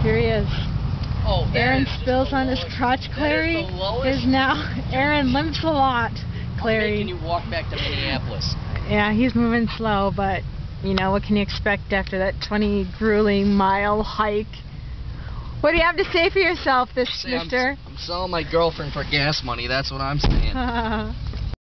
Here he is. Oh, Aaron spills on his crotch, Clarey. Is now Aaron limps a lot, Clarey. Can you walk back to Minneapolis? Yeah, he's moving slow, but you know, what can you expect after that 20 grueling mile hike? What do you have to say for yourself, mister? I'm selling my girlfriend for gas money, that's what I'm saying.